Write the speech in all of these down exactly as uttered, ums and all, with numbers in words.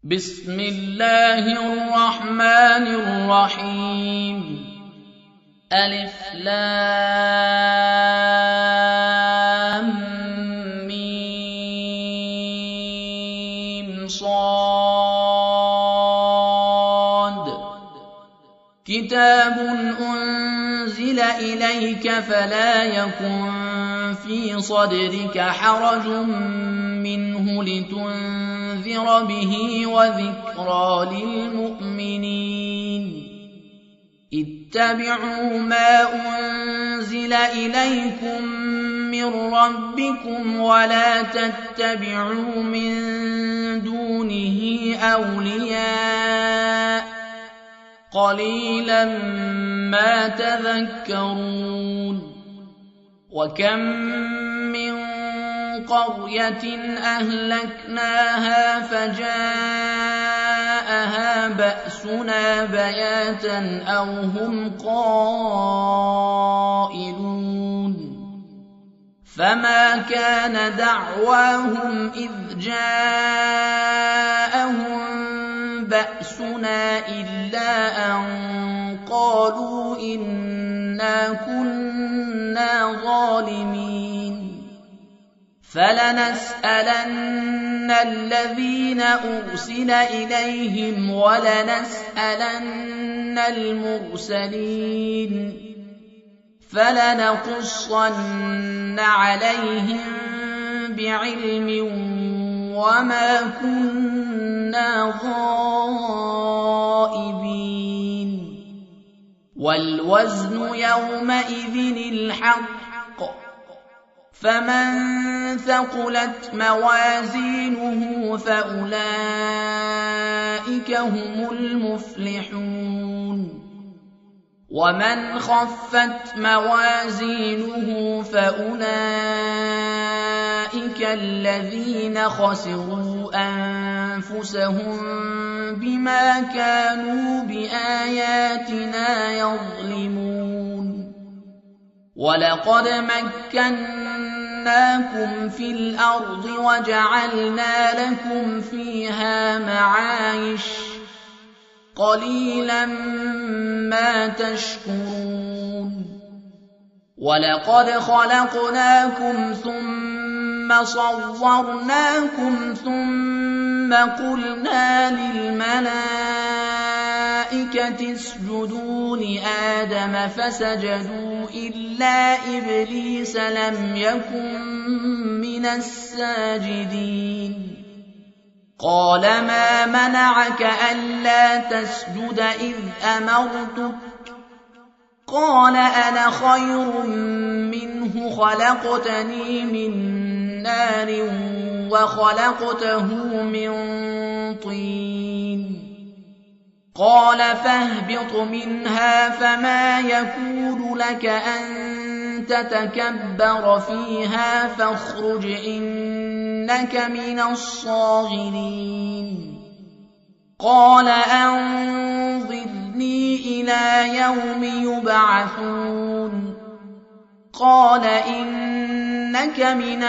بسم الله الرحمن الرحيم. ألف لام ميم صاد. كتاب أنزل إليك فلا يكن في صدرك حرج منه لتنذر به وذكرى للمؤمنين. اتبعوا ما أنزل إليكم من ربكم ولا تتبعوا من دونه أولياء قليلا ما تذكرون. وكم من قرية أهلكناها فجاءها بأسنا بياتا أو هم قائلون. فما كان دعواهم إذ جاءهم بأسنا إلا أن قالوا إنا كنا ظالمين. فلنسألن الذين أرسل إليهم ولنسألن المرسلين. فلنقصن عليهم بعلم وما كنا غائبين. والوزن يومئذ الحق. فمن ثقلت موازينه فأولئك هم المفلحون. ومن خفت موازينه فأولئك الذين خسروا أنفسهم بما كانوا بآياتنا يظلمون. ولقد مكناكم في الأرض وجعلنا لكم فيها معايش قليلا ما تشكرون. ولقد خلقناكم ثم صورناكم ثم قلنا للملائكة اسجدوا لآدم فسجدوا إلا إبليس لم يكن من الساجدين. قال ما منعك ألا تسجد إذ أمرتك؟ قال أنا خير منه خلقتني من نار وخلقته من طين. قال فاهبط منها فما يكون لك أن تتكبر فيها فاخرج إنك من الصاغرين. قال أنظرني إلى يوم يبعثون. قال إنك من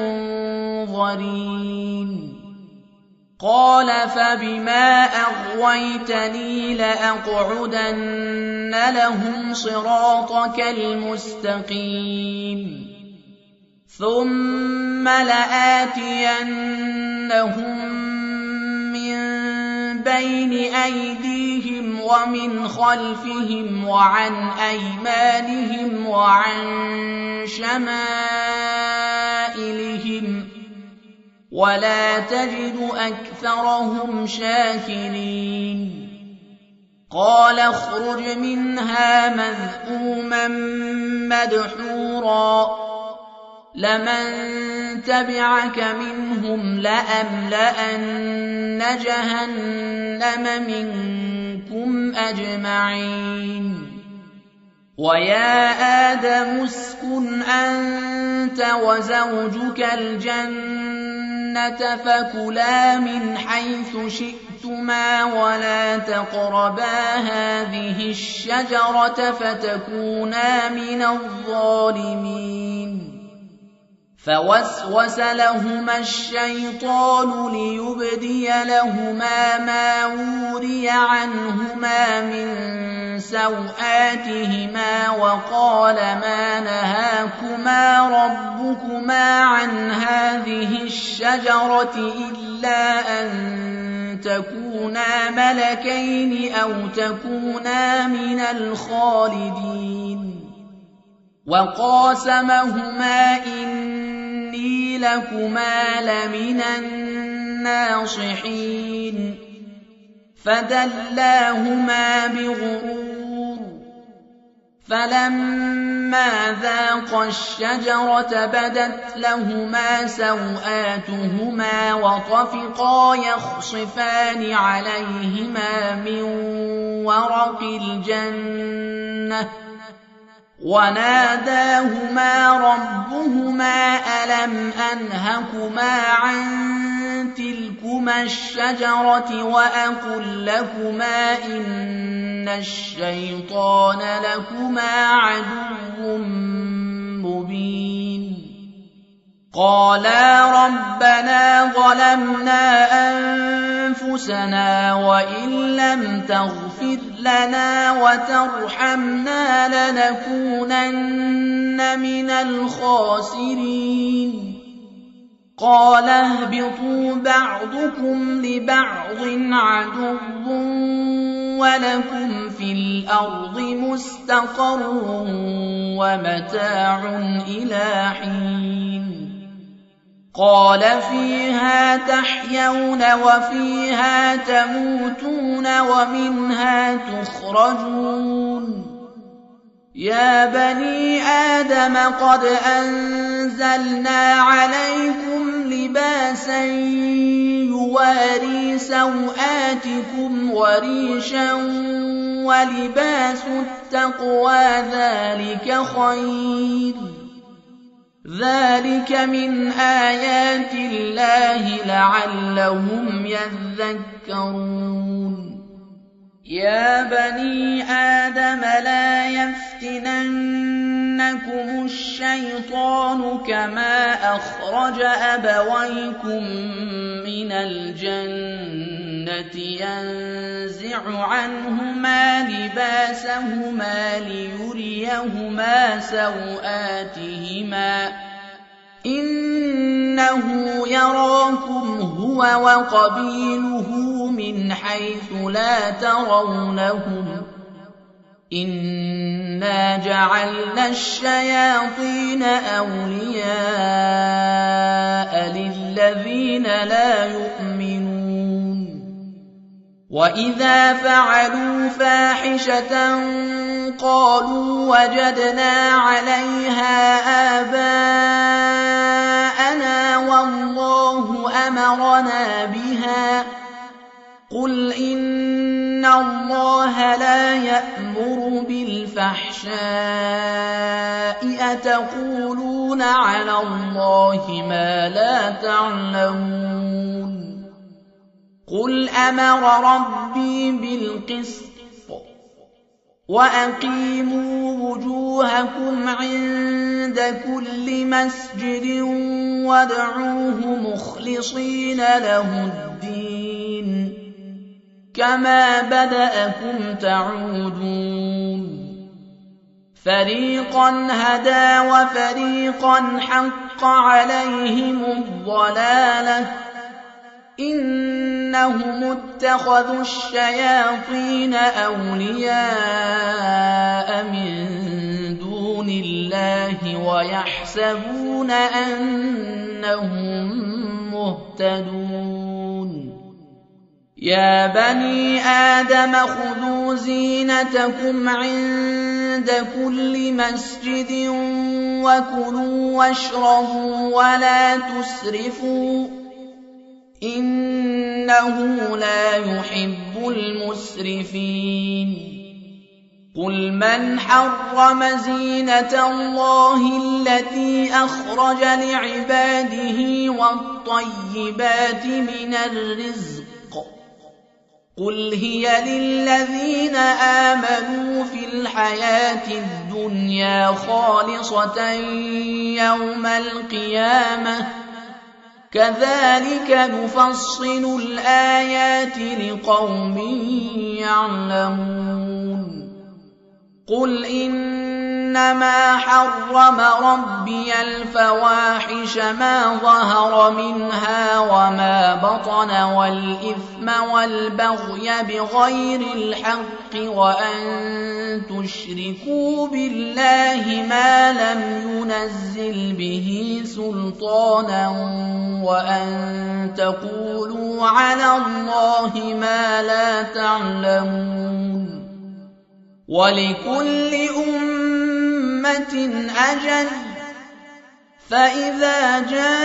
المنظرين. قال فبما أغويتني لأقعدن لهم صراطك المستقيم ثم لآتينهم من بين أيديهم ومن خلفهم وعن أيمانهم وعن شمائلهم ولا تجد أكثرهم شاكرين. قال اخرج منها مذءوما مدحورا لمن تبعك منهم لأملأن جهنم منكم أجمعين. ويا آدم اسكن أنت وزوجك الجنة فكلا من حيث شئتما ولا تقربا هذه الشجرة فتكونا من الظالمين. فوسوس لهما الشيطان ليبدي لهما ما وري عنهما من سوآتهما وقال ما نهاكما ربكما عن هذه الشجرة إلا أن تكونا ملكين أو تكونا من الخالدين وقاسمهما إني لكما لمن الناصحين فدلاهما بغرور فلما ذاقا الشجرة بدت لهما سوآتهما وطفقا يخصفان عليهما من ورق الجنة وناداهما ربهما ألم أنهكما عن تلكما الشجرة وأقل لكما إن الشيطان لكما عدو مبين قالا ربنا ظلمنا أنفسنا وإن لم تغفر لنا وترحمنا لنكونن من الخاسرين قال اهبطوا بعضكم لبعض عدو ولكم في الأرض مستقر ومتاع إلى حين قال فيها تحيون وفيها تموتون ومنها تخرجون يا بني آدم قد أنزلنا عليكم لباسا يواري سوآتكم وريشا ولباس التقوى ذلك خير ذلك من آيات الله لعلهم يذكرون يا بني آدم لا يفتننكم الشيطان كما أخرج أبويكم من الجنة ينزع عنهما لباسهما ليريهما سوآتهما إنه يراكم هو وقبيله من حيث لا ترونهم إنا جعلنا الشياطين أولياء للذين لا يؤمنون وإذا فعلوا فاحشة قالوا وجدنا عليها آباءنا والله أمرنا بها قل إن الله لا يأمر بالفحشاء أتقولون على الله ما لا تعلمون قل أمر ربي بالقسط وأقيموا وجوهكم عند كل مسجد وادعوه مخلصين له الدين كما بدأكم تعودون فريقا هدى وفريقا حق عليهم الضلالة إنهم اتخذوا الشياطين أولياء من دون الله ويحسبون أنهم مهتدون يا بني آدم خذوا زينتكم عند كل مسجد وكلوا واشربوا ولا تسرفوا إنه لا يحب المسرفين قل من حرم زينة الله التي أخرج لعباده والطيبات من الرزق قل هي للذين آمنوا في الحياة الدنيا خالصة يوم القيامة كذلك نفصل الآيات لقوم يعلمون قل إنما حرم ربي الفواحش ما ظهر منها وما بطن والإثم والبغي بغير الحق وأن تشركوا بالله ما لم ينزل به سلطانا وأن تقولوا على الله ما لا تعلمون ولكل أمة أجل فإذا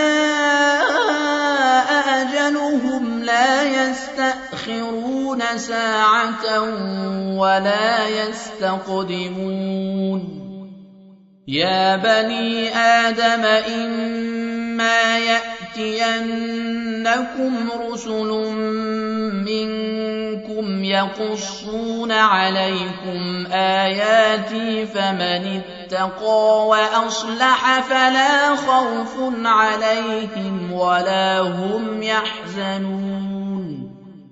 جاء أجلهم لا يستأخرون ساعة ولا يستقدمون يا بني آدم إما يأتينكم رسل منكم يقصون عليكم آياتي فمن اتقى وأصلح فلا خوف عليهم ولا هم يحزنون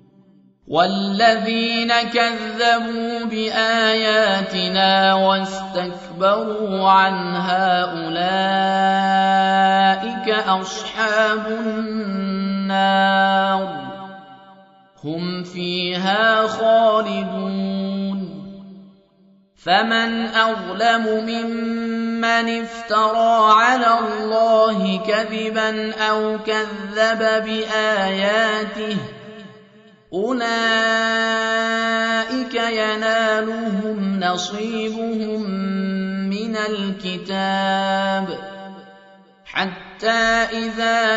والذين كذبوا بآياتنا واستكبروا عنها أولئك أصحاب النار هم فيها خالدون فمن أظلم ممن افترى على الله كذبا أو كذب بآياته أولئك ينالهم نصيبهم من الكتاب حتى إذا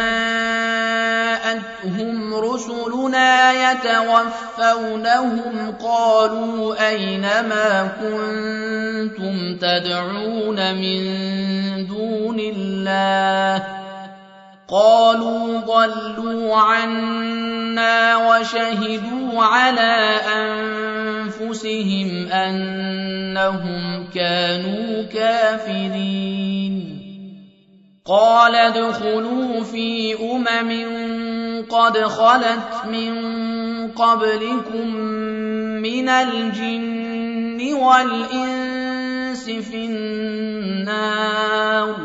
جاءتهم رسلنا يتوفونهم قالوا أين ما كنتم تدعون من دون الله قالوا ضلوا عنا وشهدوا على أنفسهم أنهم كانوا كافرين قال ادخلوا في أمم قد خلت من قبلكم من الجن والإنس في النار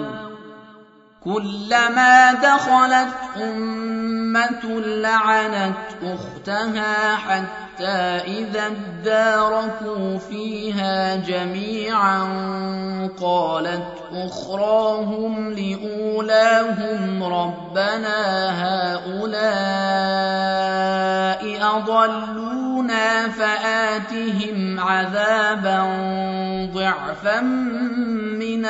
كلما دخلت أمة لعنت أختها حتى إذا اداركوا فيها جميعا قالت أخراهم لأولاهم ربنا هؤلاء أضلونا فآتهم عذابا ضعفا من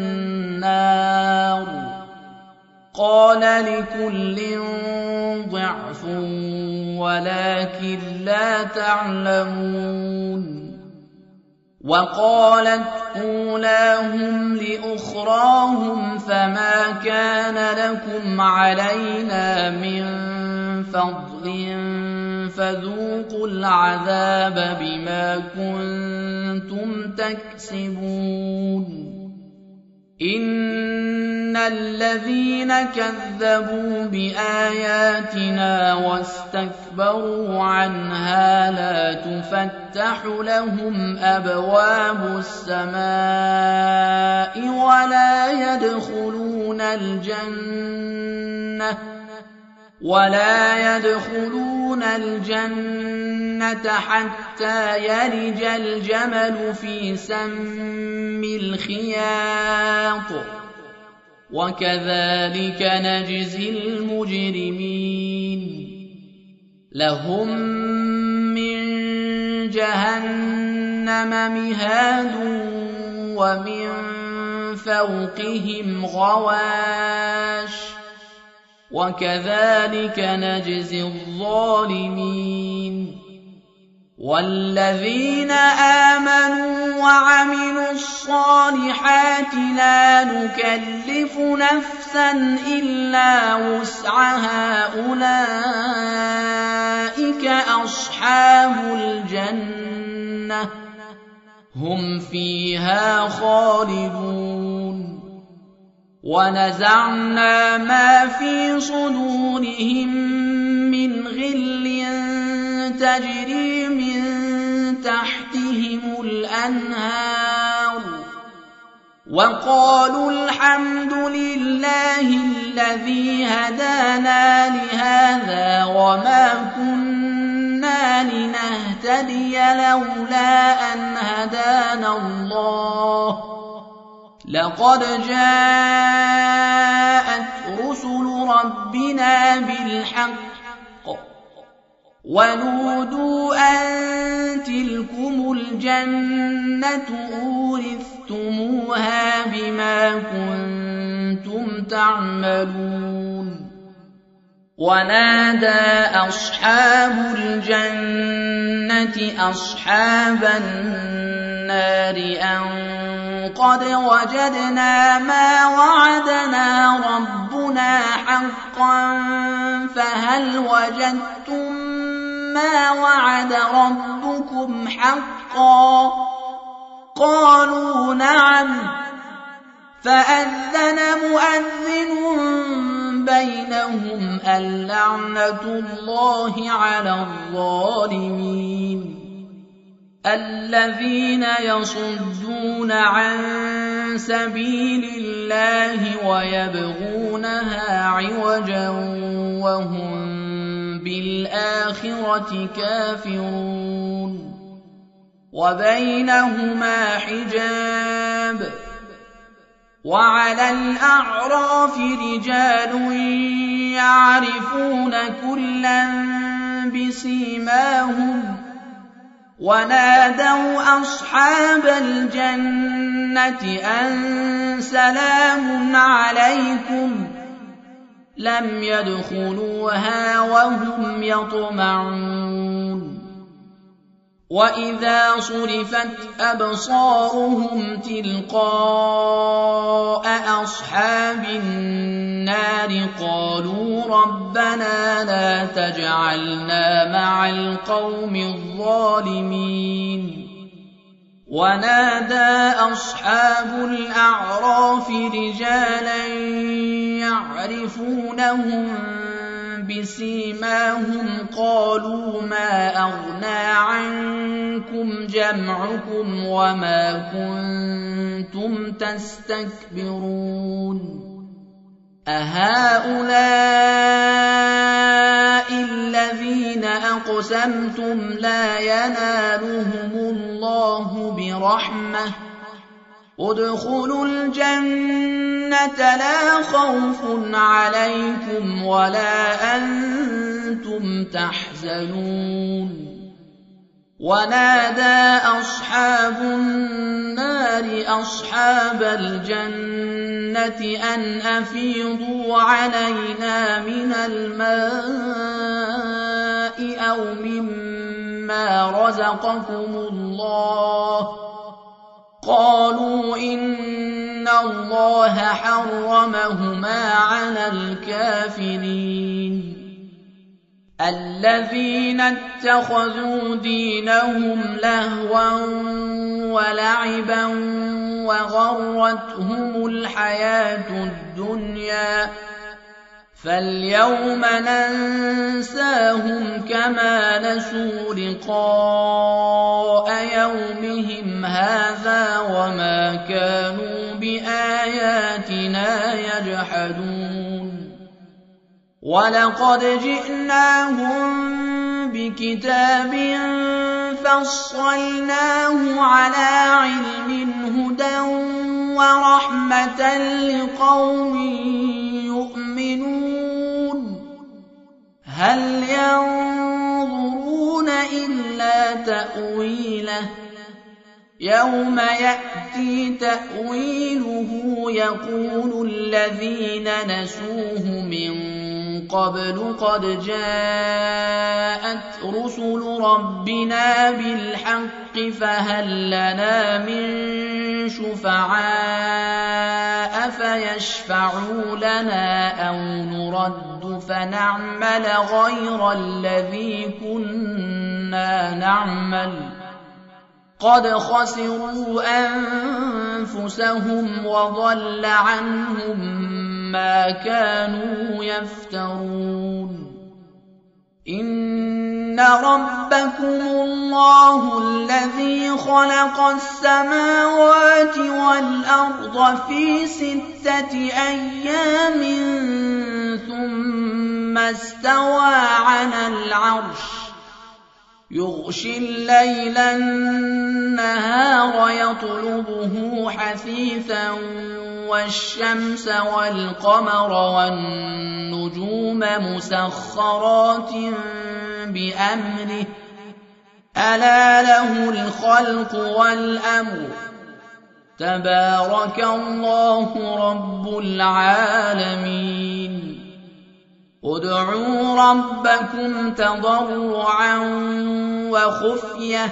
النار قال لكل ضعف ولكن لا تعلمون وقالت أولاهم لأخراهم فما كان لكم علينا من فضل فذوقوا العذاب بما كنتم تكسبون إن الذين كذبوا بآياتنا واستكبروا عنها لا تفتح لهم أبواب السماء ولا يدخلون الجنة ولا يدخلون الجنة حتى يلج الجمل في سم الخياط وكذلك نجزي المجرمين لهم من جهنم مهاد ومن فوقهم غواش وكذلك نجزي الظالمين والذين آمنوا وعملوا الصالحات لا نكلف نفسا إلا وسعها أولئك أصحاب الجنة هم فيها خالدون ونزعنا ما في صدورهم من غل تجري من تحتهم الأنهار وقالوا الحمد لله الذي هدانا لهذا وما كنا لنهتدي لولا أن هدانا الله لقد جاءت رسل ربنا بالحق ونودوا أن تلكم الجنة أورثتموها بما كنتم تعملون ونادى أصحاب الجنة أصحاب النار أن قد وجدنا ما وعدنا ربنا حقا فهل وجدتم ما وعد ربكم حقا قالوا نعم فأذن مؤذن بينهم اللعنة الله على الظالمين الذين يصدون عن سبيل الله ويبغونها عوجا وهم بالآخرة كافرون وبينهما حجاب وعلى الأعراف رجال يعرفون كلا بسيماهم ونادوا أصحاب الجنة أن سلام عليكم لم يدخلوها وهم يطمعون وإذا صرفت أبصارهم تلقاء أصحاب النار قالوا ربنا لا تجعلنا مع القوم الظالمين ونادى أصحاب الأعراف رجالا يعرفونهم بسيماهم قالوا ما أغنى عنكم جمعكم وما كنتم تستكبرون أهؤلاء الذين أقسمتم لا ينالهم الله برحمة ادخلوا الجنة لا خوف عليكم ولا أنتم تحزنون ونادى أصحاب النار أصحاب الجنة أن أفيضوا علينا من الماء أو مما رزقكم الله قالوا إن الله حرمهما على الكافرين الذين اتخذوا دينهم لهوا ولعبا وغرتهم الحياة الدنيا فاليوم ننساهم كما نسوا لقاء يومهم هذا وما كانوا بآياتنا يجحدون ولقد جئناهم بكتاب فصلناه على علم هدى ورحمة لقوم يؤمنون هل ينظرون إلا تأويله يوم يأتي تأويله يقول الذين نسوه من قبل قد جاءت رسل ربنا بالحق فهل لنا من شفعاء فيشفعوا لنا أو نرد فنعمل غير الذي كنا نعمل قد خسروا أنفسهم وضل عنهم ما كانوا يفترون إن ربكم الله الذي خلق السماوات والأرض في ستة أيام ثم استوى على العرش يغشي الليل النهار يطلبه حثيثا والشمس والقمر والنجوم مسخرات بأمره ألا له الخلق والأمر تبارك الله رب العالمين ادعوا ربكم تضرعا وخفية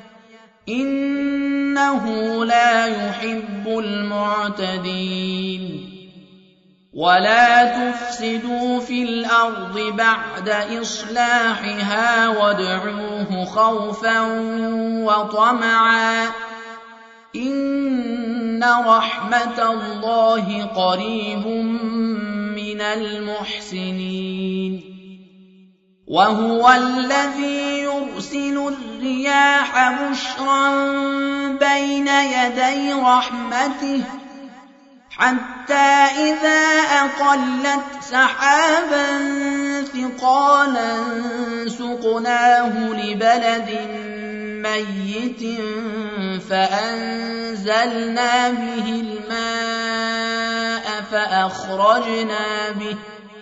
إنه لا يحب المعتدين ولا تفسدوا في الأرض بعد إصلاحها وادعوه خوفا وطمعا إن رحمة الله قريب من المحسنين وهو الذي يرسل الرياح بشرا بين يدي رحمته حتى إذا أقلت سحابا ثقالا سقناه لبلد ميت فأنزلنا به الماء فأخرجنا به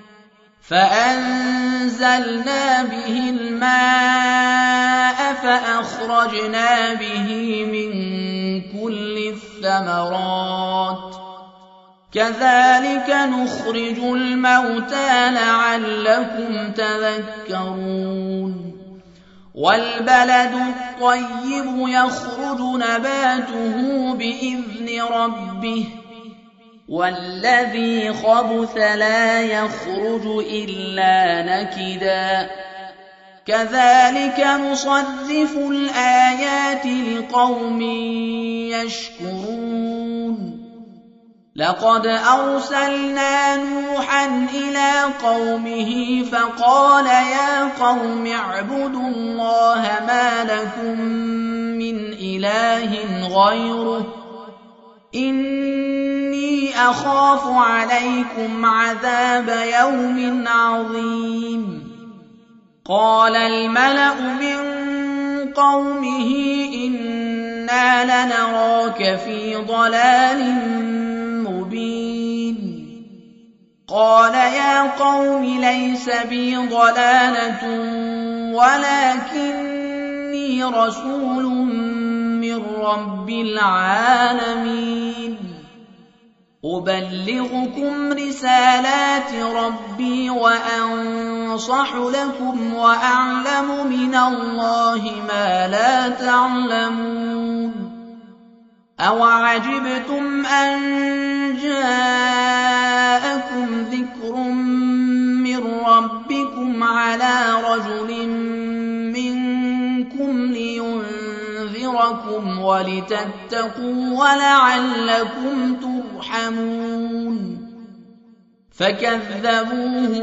فأنزلنا به الماء فأخرجنا به من كل الثمرات كذلك نخرج الموتى لعلكم تذكرون والبلد الطيب يخرج نباته بإذن ربه والذي خبث لا يخرج إلا نكدا كذلك نصرف الآيات لقوم يشكرون لقد أرسلنا نوحا إلى قومه فقال يا قوم اعبدوا الله ما لكم من إله غيره إني أخاف عليكم عذاب يوم عظيم قال الملأ من قومه إنا لنراك في ضلال مبين قال يا قوم ليس بي ضلالة ولكني رسول من رب العالمين أبلغكم رسالات ربي وأنصح لكم وأعلم من الله ما لا تعلمون أوعجبتم أن جاءكم ذكر من ربكم على رجل منكم لينذركم ولتتقوا ولعلكم ترحمون فكذبوه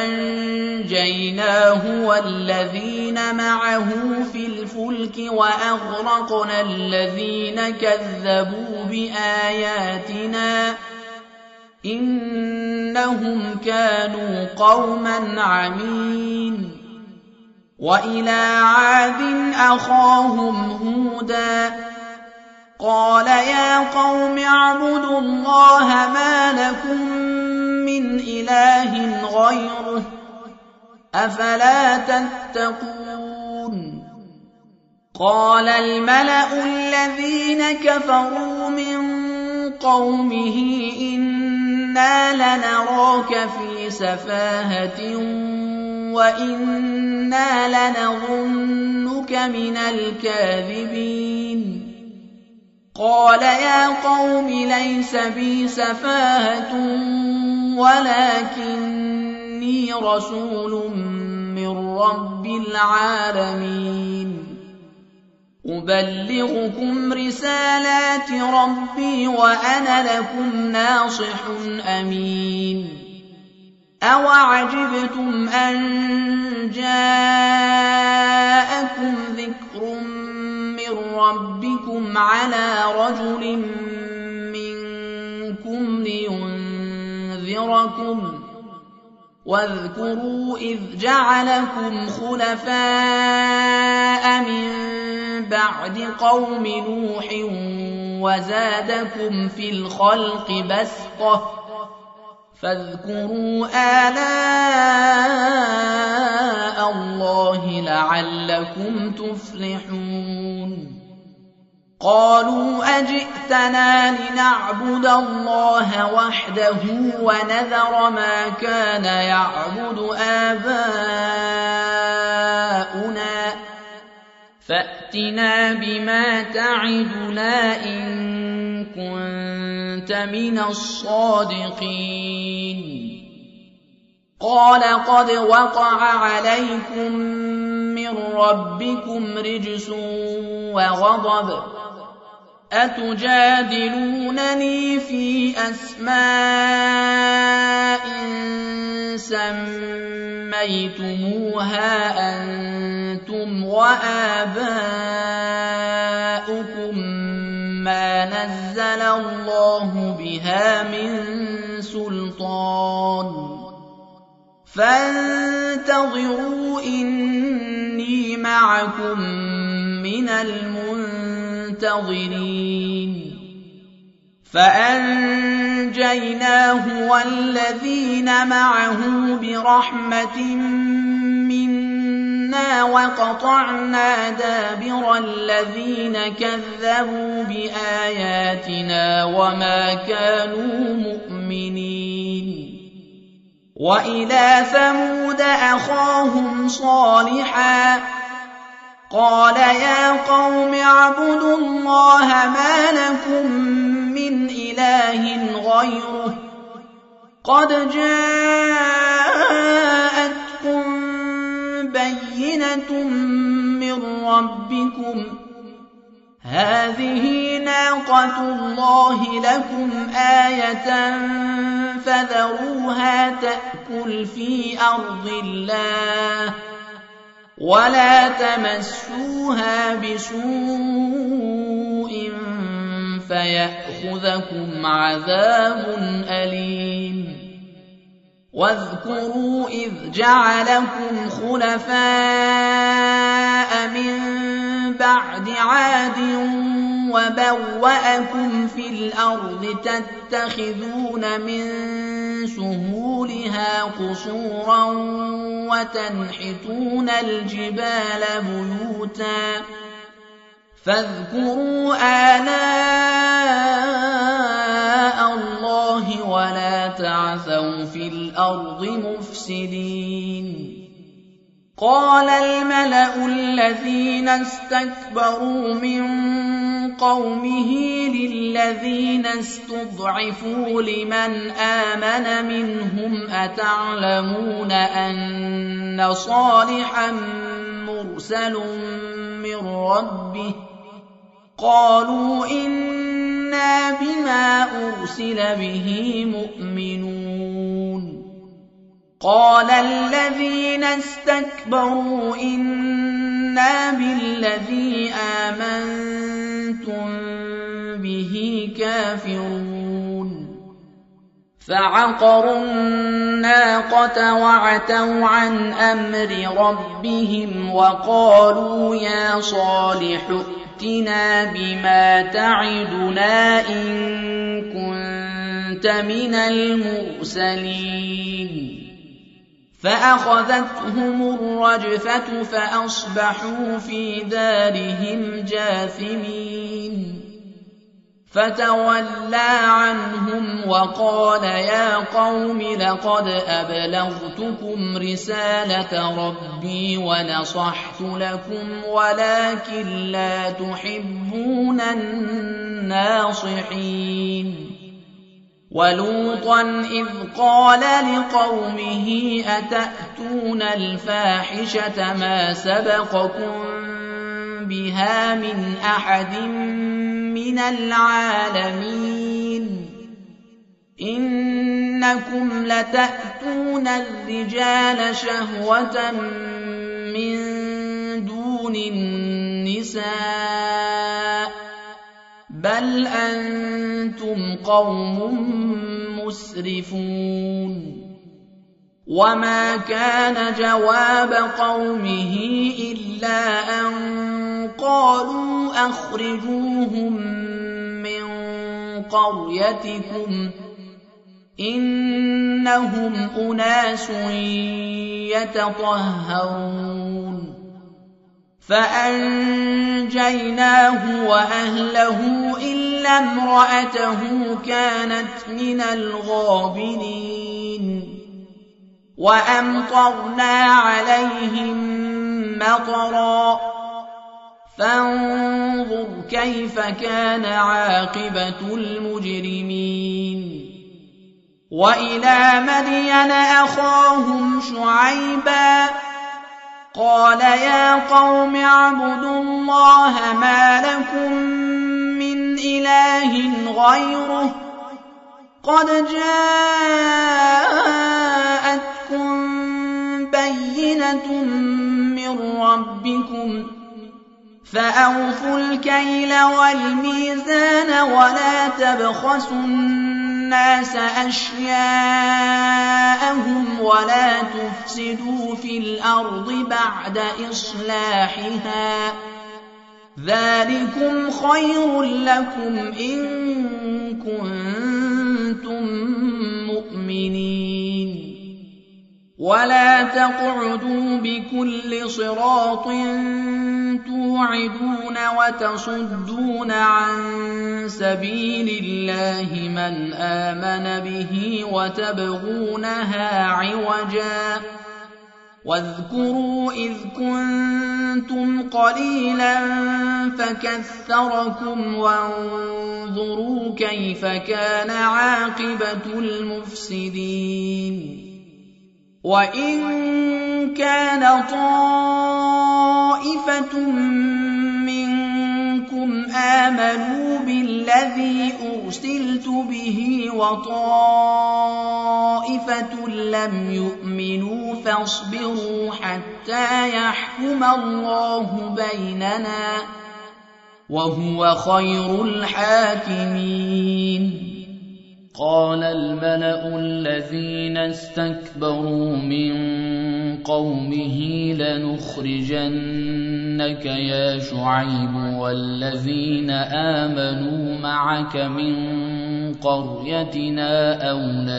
فأنجيناه والذين معه في الفلك وأغرقنا الذين كذبوا بآياتنا إنهم كانوا قوما عمين وإلى عاد أخاهم هودا قال يا قوم اعبدوا الله ما لكم من إله غيره أفلا تتقون قال الملأ الذين كفروا من قومه إنا إِنَّا لَنَرَاكَ فِي سَفَاهَةٍ وَإِنَّا لَنَظُنُّكَ مِنَ الْكَاذِبِينَ قَالَ يَا قَوْمِ لَيْسَ بِي سَفَاهَةٌ وَلَكِنِّي رَسُولٌ مِّن رَّبِّ الْعَالَمِينَ أُبَلِّغُكُمْ رِسَالَاتِ رَبِّي وَأَنَا لَكُمْ نَاصِحٌ أَمِينٌ أَوَعَجِبْتُمْ أَن جَاءَكُمْ ذِكْرٌ مِّن رَّبِّكُمْ عَلَىٰ رَجُلٍ مِّنكُمْ لِيُنذِرَكُمْ وَاذْكُرُوا إِذْ جَعَلَكُمْ خُلَفَاءَ مِن بَعْدِ قَوْمِ نُوحٍ وَزَادَكُمْ فِي الْخَلْقِ بَسْطَةً فاذكروا آلاء الله لعلكم تفلحون قالوا أجئتنا لنعبد الله وحده ونذر ما كان يعبد آباؤنا فأتنا بما تعدنا إن كنت من الصادقين قال قد وقع عليكم من ربكم رجس وغضب أتجادلونني في أسماء سميتموها أنتم وآباؤكم ما نزل الله بها من سلطان فانتظروا إني معكم من المنتظرين فأنجيناه والذين معه برحمة منا وقطعنا دابر الذين كذبوا بآياتنا وما كانوا مؤمنين وإلى ثمود أخاهم صالحا قال يا قوم اعبدوا الله ما لكم من إله غيره قد جاءتكم بينة من ربكم هذه ناقة الله لكم آية فذروها تأكل في أرض الله ولا تمسوها بسوء فيأخذكم عذاب أليم واذكروا إذ جعلكم خلفاء من بعد عاد وبوأكم في الأرض تتخذون من سهولها قصورا وتنحتون الجبال بيوتا فاذكروا آلاء الله ولا تعثوا في الأرض مفسدين قال الملأ الذين استكبروا من قومه للذين استضعفوا لمن آمن منهم أتعلمون أن صالحا مرسل من ربه قالوا إنا بما أرسل به مؤمنون قال الذين استكبروا إنا بالذي آمنتم به كافرون فعقروا الناقة وعتوا عن أمر ربهم وقالوا يا صالح ائتنا بما تعدنا إن كنت من المرسلين فأخذتهم الرجفة فأصبحوا في دارهم جاثمين فتولى عنهم وقال يا قوم لقد أبلغتكم رسالة ربي ونصحت لكم ولكن لا تحبون الناصحين. ولوطا إذ قال لقومه أتأتون الفاحشة ما سبقكم بها من أحد من العالمين إنكم لتأتون الرجال شهوة من دون النساء بل أنتم قوم مسرفون. وما كان جواب قومه إلا أن قالوا أخرجوهم من قريتكم إنهم أناس يتطهرون. فأنجيناه وأهله إلا امرأته كانت من الغابرين. وأمطرنا عليهم مطرا فانظر كيف كان عاقبة المجرمين. وإلى مدين أخاهم شعيبا قال يا قوم اعبدوا الله ما لكم من إله غيره قد جاءتكم بينة من ربكم فأوفوا الكيل والميزان ولا تبخسوا الناس أشياءهم ولا تفسدوا في الأرض بعد إصلاحها ذلكم خير لكم إن كنتم مؤمنين. ولا تقعدوا بكل صراط توعدون وتصدون عن سبيل الله من آمن به وتبغونها عوجا واذكروا إذ كنتم قليلا فكثركم وانظروا كيف كان عاقبة المفسدين. وإن كان طائفة منكم آمنوا بالذي أرسلت به وطائفة لم يؤمنوا فاصبروا حتى يحكم الله بيننا وهو خير الحاكمين. قال الملأ الذين استكبروا من قومه لنخرجنك يا شعيب والذين آمنوا معك من قريتنا أو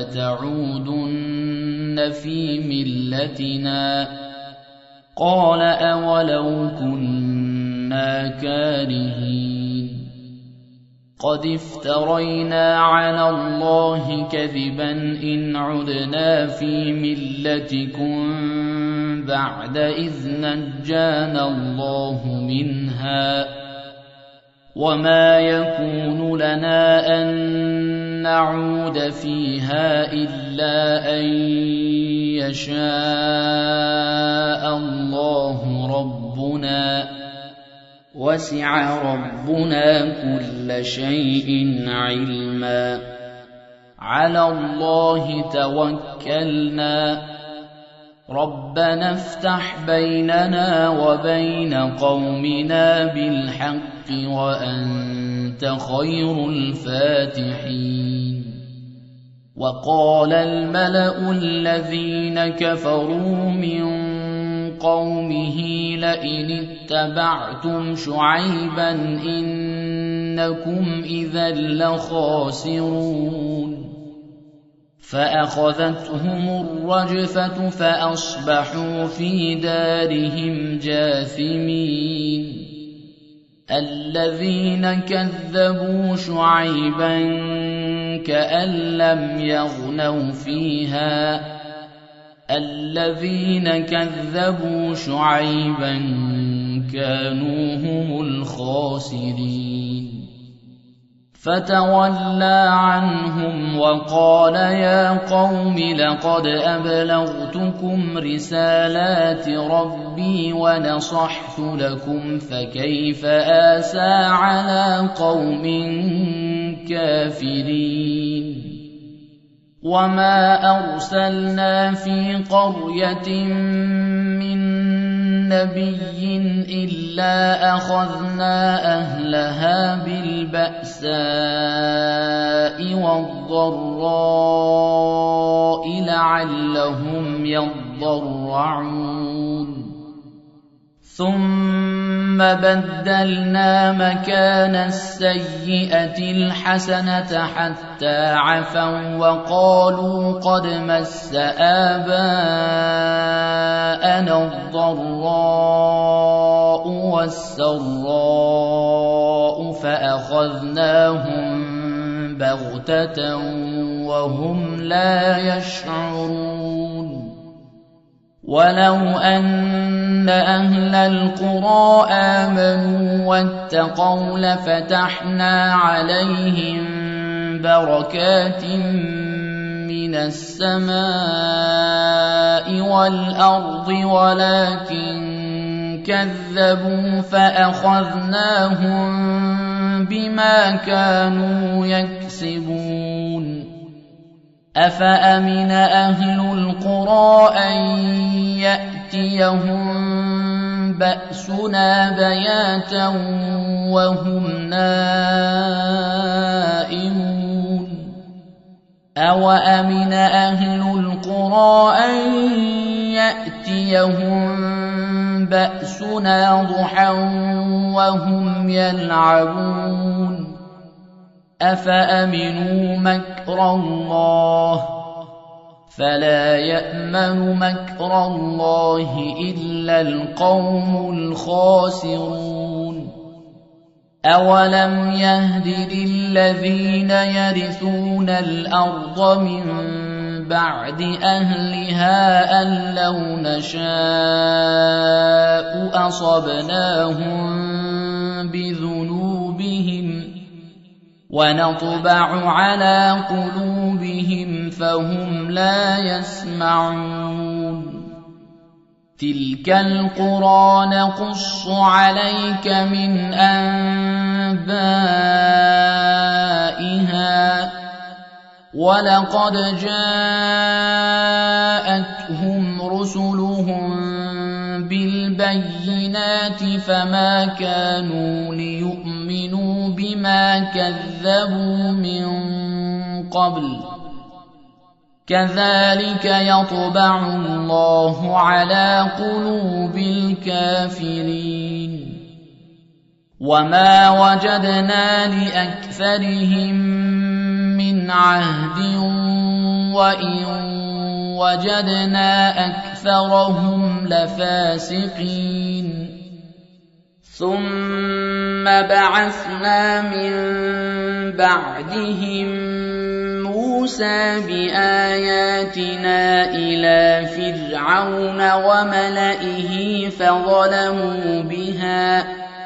لتعودن في ملتنا قال أولو كنا كارهين قد افترينا على الله كذبا إن عدنا في ملتكم بعد إذ نجانا الله منها وما يكون لنا أن نعود فيها إلا أن يشاء الله ربنا وسع ربنا كل شيء علما على الله توكلنا ربنا افتح بيننا وبين قومنا بالحق وأنت خير الفاتحين. وقال الملأ الذين كفروا من قومه لئن اتبعتم شعيبا إنكم إذا لخاسرون فأخذتهم الرجفة فأصبحوا في دارهم جاثمين. الذين كذبوا شعيبا كأن لم يغنوا فيها الذين كذبوا شعيبا كانوا هم الخاسرين فتولى عنهم وقال يا قوم لقد أبلغتكم رسالات ربي ونصحت لكم فكيف آسى على قوم كافرين وما أرسلنا في قرية من نبي إلا أخذنا أهلها بالبأساء والضراء لعلهم يضرعون ثم بدلنا مكان السيئة الحسنة حتى عفوا وقالوا قد مس آباءنا الضراء والسراء فأخذناهم بغتة وهم لا يشعرون ولو أن أهل القرى آمنوا واتقوا لفتحنا عليهم بركات من السماء والأرض ولكن كذبوا فأخذناهم بما كانوا يكسبون أفأمن أهل القرى أن يأتيهم بأسنا بياتا وهم نائمون أوأمن أهل القرى أن يأتيهم بأسنا ضحى وهم يلعبون أفأمنوا مكر الله فلا يأمن مكر الله إلا القوم الخاسرون أولم يهد للذين يرثون الأرض من بعد أهلها أن لو نشاء أصبناهم بذنوبهم ونطبع على قلوبهم فهم لا يسمعون تلك القرى نقص عليك من أنبائها ولقد جاءتهم رسلهم بالبينات فما كانوا ليؤمنوا بما كذبوا من قبل كذلك يطبع الله على قلوب الكافرين وما وجدنا لأكثرهم من عهد وإن وجدنا أكثرهم لفاسقين ثم بعثنا من بعدهم موسى بآياتنا إلى فرعون وملئه فظلموا بها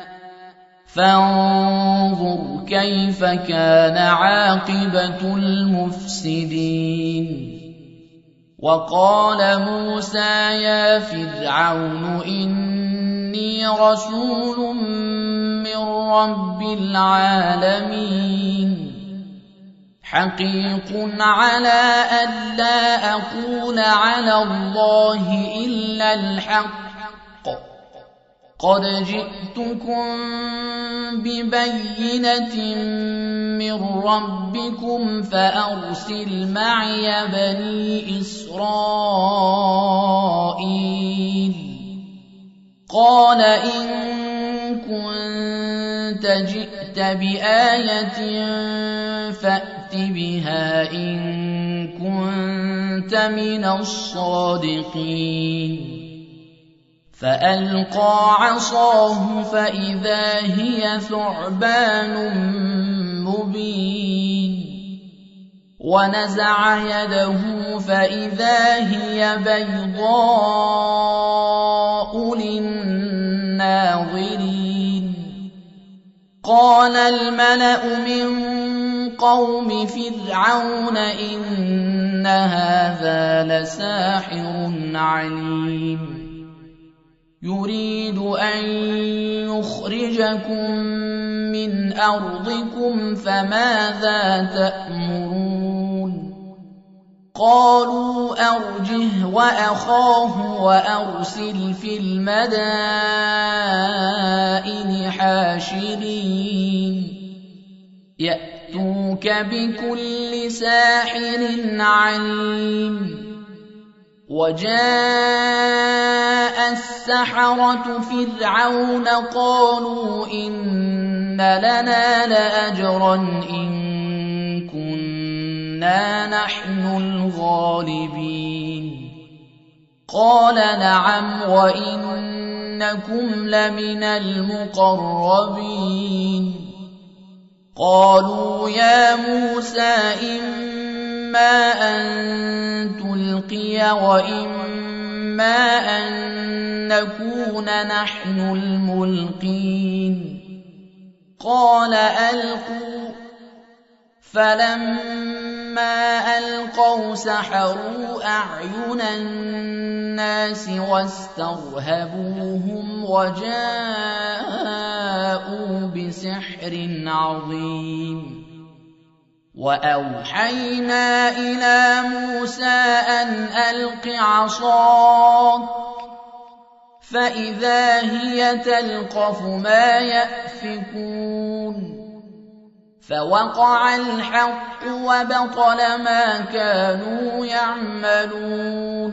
فانظر كيف كان عاقبة المفسدين وقال موسى يا فرعون إني رسول من رب العالمين حقيق على ألا أقول على الله إلا الحق قد جئتكم ببينة من ربكم فأرسل معي بني إسرائيل قال إن كنت جئت بآية فأت بها إن كنت من الصادقين فألقى عصاه فإذا هي ثعبان مبين ونزع يده فإذا هي بيضاء للناظرين قال الملأ من قوم فرعون إن هذا لساحر عليم يريد أن يخرجكم من أرضكم فماذا تأمرون قالوا أرجه وأخاه وأرسل في المدائن حاشرين يأتوك بكل ساحر عليم وجاء السحرة فرعون قالوا إن لنا لأجرا إن كنا نحن الغالبين قال نعم وإنكم لمن المقربين قالوا يا موسى إما أن تلقي وإما أن نكون نحن الملقين قال ألقوا فلما ألقوا سحروا أعين الناس واسترهبوهم وجاءوا بسحر عظيم وأوحينا إلى موسى أن ألق عصاك فإذا هي تلقف ما يأفكون فوقع الحق وبطل ما كانوا يعملون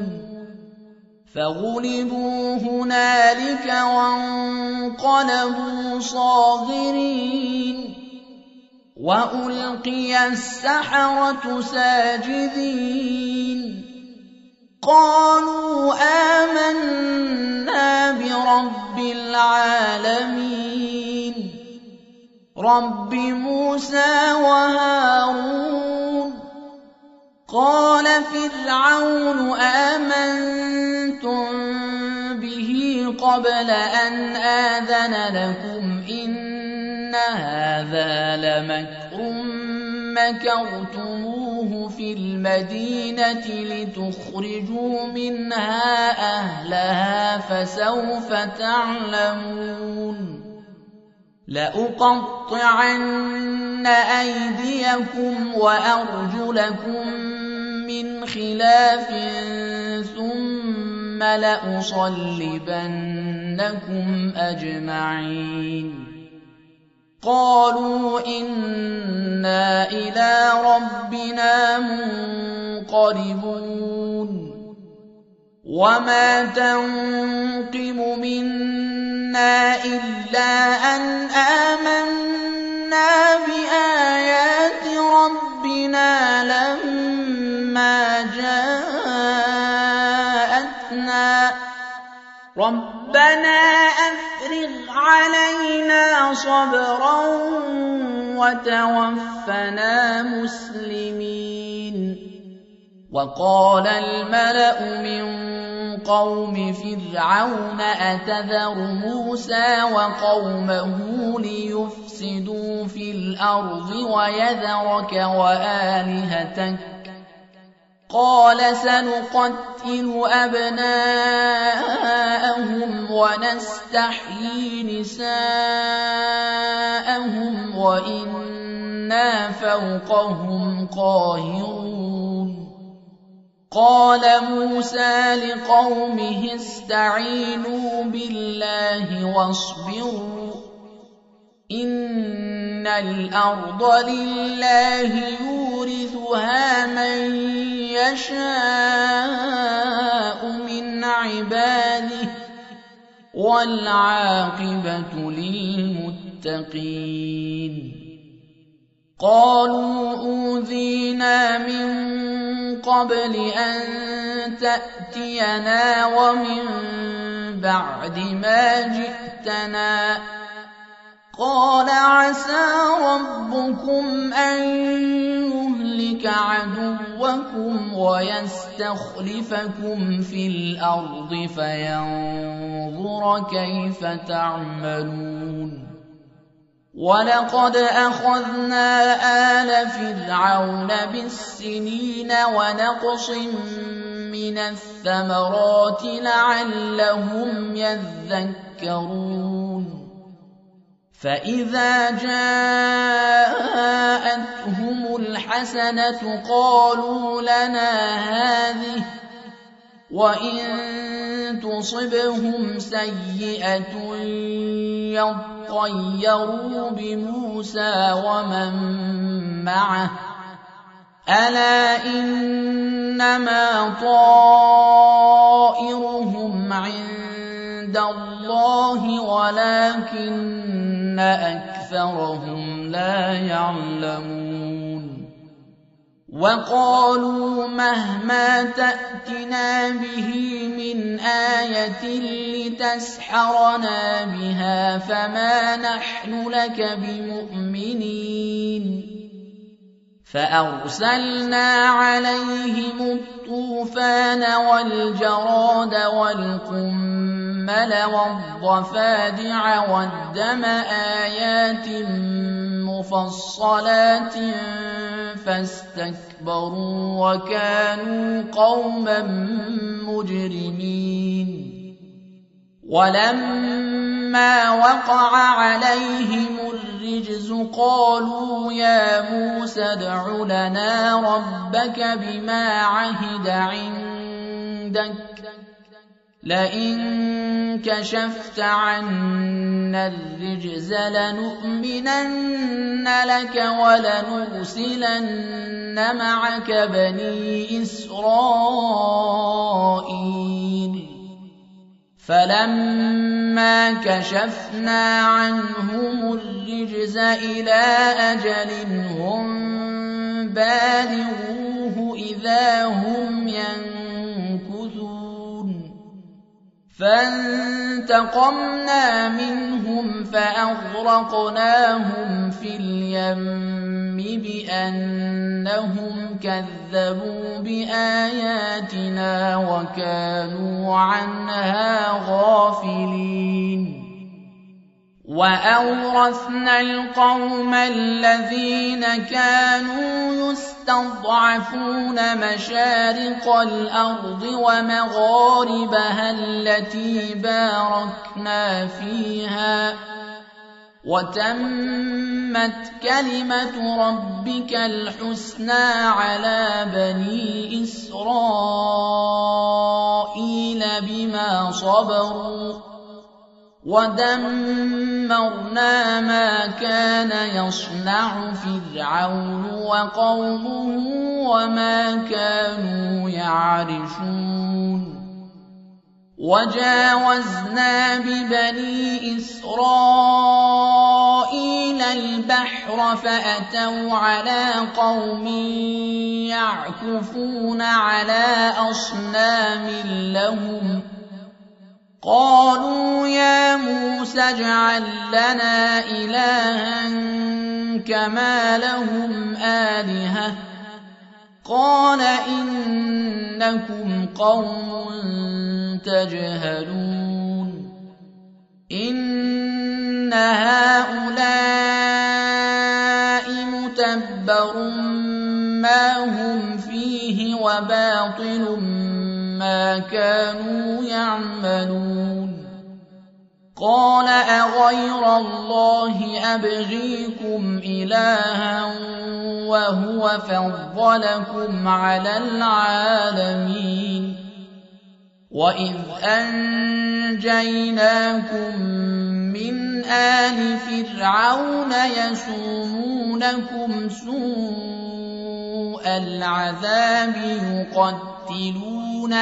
فغلبوا هنالك وانقلبوا صاغرين وألقي السحرة ساجدين قالوا آمنا برب العالمين رب موسى وهارون قال فرعون آمنتم به قبل أن آذن لكم إن هذا لمكر مكرتموه في المدينة لتخرجوا منها أهلها فسوف تعلمون لأقطعن أيديكم وأرجلكم من خلاف ثم لأصلبنكم أجمعين قالوا إنا إلى ربنا منقلبون وما تنقم منا إلا أن آمنا بآيات ربنا لما جاءتنا ربنا أفرغ علينا صبرا وتوفنا مسلمين وقال الملأ من قوم فرعون أتذر موسى وقومه ليفسدوا في الأرض ويذرك وآلهتك قال سنقتل أبناءهم ونستحيي نساءهم وإنا فوقهم قاهرون قال موسى لقومه استعينوا بالله واصبروا إن الأرض لله يورثها من يشاء من عباده والعاقبة للمتقين قالوا أوذينا من قبل أن تأتينا ومن بعد ما جئتنا قال عسى ربكم أن يهلك عدوكم ويستخلفكم في الأرض فينظر كيف تعملون ولقد أخذنا آل فرعون بالسنين ونقص من الثمرات لعلهم يذكرون فإذا جاءتهم الحسنة قالوا لنا هذه وإن تصبهم سيئة يطيروا بموسى ومن معه ألا إنما طائرهم عند الله ولكن أكثرهم لا يعلمون وقالوا مهما تأتنا به من آية لتسحرنا بها فما نحن لك بمؤمنين فأرسلنا عليهم الطوفان والجراد والقمل والضفادع والدم آيات مفصلات فاستكبروا وكانوا قوما مجرمين ولما وقع عليهم الرجز قالوا يا موسى ادع لنا ربك بما عهد عندك لئن كشفت عنا الرجز لنؤمنن لك ولنرسلن معك بني إسرائيل فلما كشفنا عنهم الرجز إلى أجل هم بالغوه إذا هم ينكثون فانتقمنا منهم فأغرقناهم في اليم بأنهم كذبوا بآياتنا وكانوا عنها غافلين وأورثنا القوم الذين كانوا يستضعفون مشارق الأرض ومغاربها التي باركنا فيها وتمت كلمة ربك الحسنى على بني إسرائيل بما صبروا ودمرنا ما كان يصنع فرعون وقومه وما كانوا يعرشون وجاوزنا ببني إسرائيل البحر فأتوا على قوم يعكفون على أصنام لهم قالوا يا موسى اجعل لنا إلها كما لهم آلهة قال إنكم قوم تجهلون إن هؤلاء متبر ما هم فيه وباطل ما كانوا يعملون قال أغير الله أبغيكم إلها وهو فضلكم على العالمين وإذ أنجيناكم من آل فرعون يسومونكم سوء العذاب يقتلون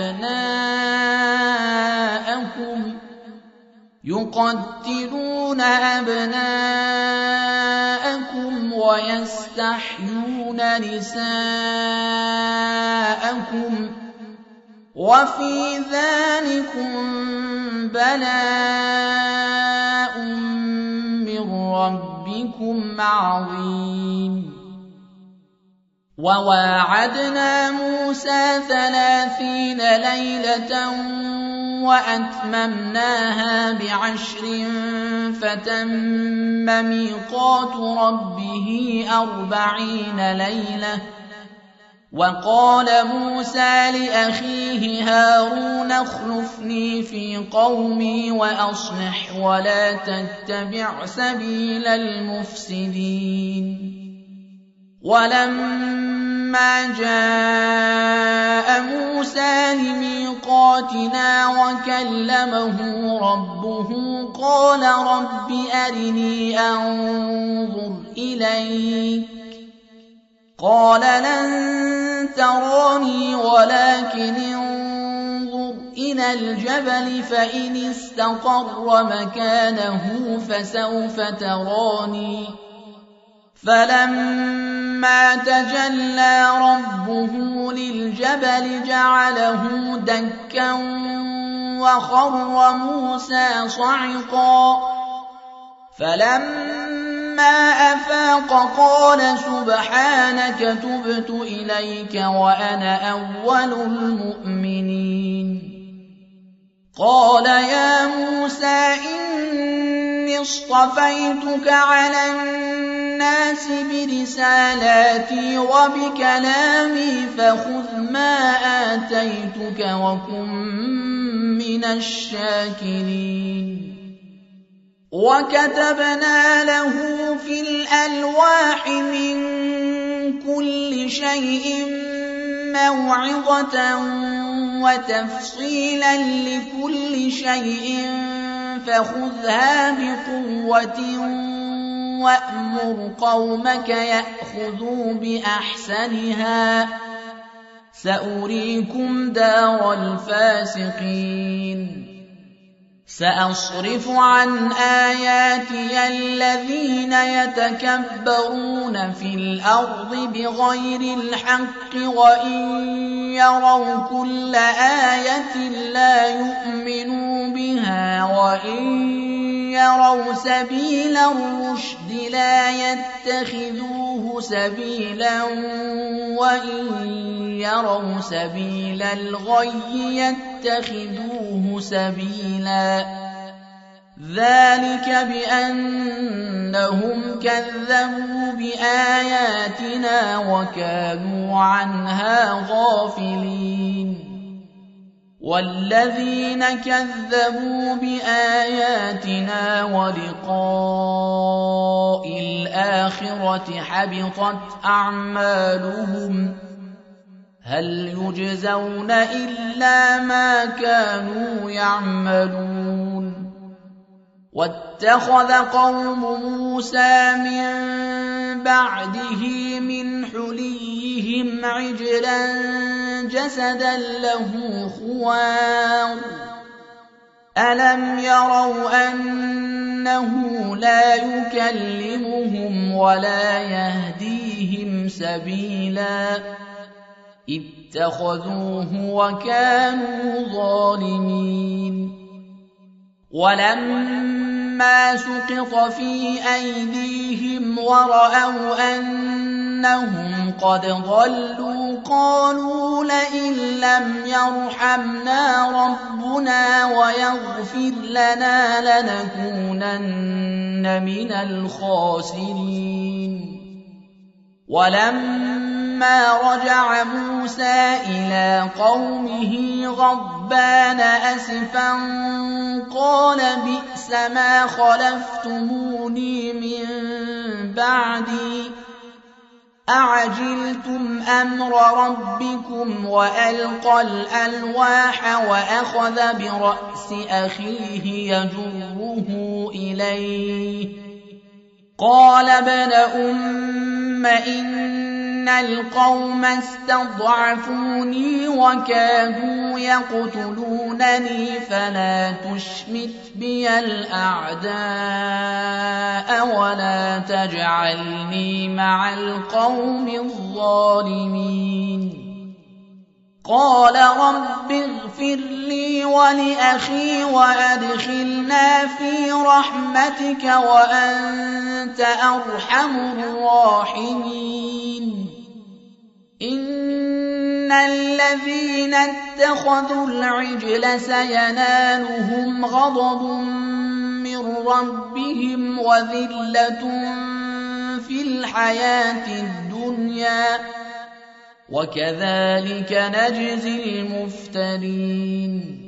أبناءكم يقتلون أبناءكم ويستحيون نساءكم وفي ذلكم بلاء من ربكم عظيم. وواعدنا موسى ثلاثين ليلة وأتممناها بعشر فتم ميقات ربه أربعين ليلة. وقال موسى لأخيه هارون اخلفني في قومي وأصلح ولا تتبع سبيل المفسدين. ولما جاء موسى لميقاتنا وكلمه ربه قال رب أرني أنظر إليك قال لن تراني ولكن انظر إلى الجبل فإن استقر مكانه فسوف تراني. فلما تجلى ربه للجبل جعله دكا وخر موسى صعقا. فلما أفاق قال سبحانك تبت إليك وأنا أول المؤمنين. قال يا موسى إني اصطفيتك على الناس برسالاتي وبكلامي فخذ ما آتيتك وكن من الشاكرين. وكتبنا له في الألواح من كل شيء موعظة وتفصيلا لكل شيء فخذها بقوة وأمر قومك يأخذوا بأحسنها سأريكم دار الفاسقين. سأصرف عن آياتي الذين يتكبرون في الأرض بغير الحق وإن يروا كل آية لا يؤمنوا بها وإن يروا سبيل الرشد لا يتخذوه سبيلا وإن يروا سبيل الغي يتخذوه سبيلا. ذلك بأنهم كذبوا بآياتنا وكانوا عنها غافلين. والذين كذبوا بآياتنا ولقاء الآخرة حبطت أعمالهم هل يجزون إلا ما كانوا يعملون. واتخذ قوم موسى من بعده من حليهم عجلا جسدا له خوار ألم يروا أنه لا يكلمهم ولا يهديهم سبيلا اتخذوه وكانوا ظالمين. ولما سقط في أيديهم ورأوا أنهم قد ضلوا قالوا لئن لم يرحمنا ربنا ويغفر لنا لنكونن من الخاسرين. ولما رجع موسى إلى قومه غضبان أسفا قال بئس ما خلفتموني من بعدي أعجلتم أمر ربكم وألقى الألواح وأخذ برأس أخيه يجره إليه قال ابن أم إن القوم استضعفوني وكادوا يقتلونني فلا تشمت بي الأعداء ولا تجعلني مع القوم الظالمين قال رب اغفر لي ولأخي وأدخلنا في رحمتك وأنت أرحم الراحمين إن الذين اتخذوا العجل سينالهم غضب من ربهم وذلة في الحياة الدنيا وكذلك نجزي المفترين